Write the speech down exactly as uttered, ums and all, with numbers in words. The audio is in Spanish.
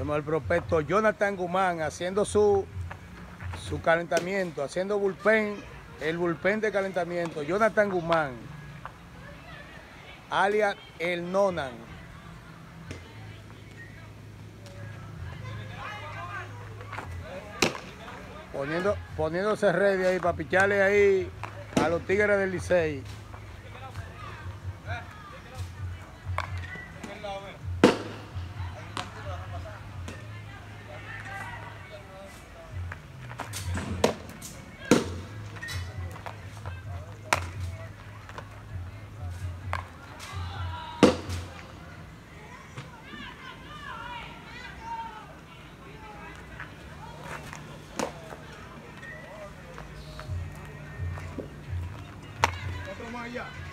Tenemos al prospecto Jonathan Guzmán haciendo su, su calentamiento, haciendo bullpen, el bullpen de calentamiento. Jonathan Guzmán, alias el Nonan. Poniendo, poniéndose ready ahí para picharle ahí a los Tigres del Licey. Otro más allá.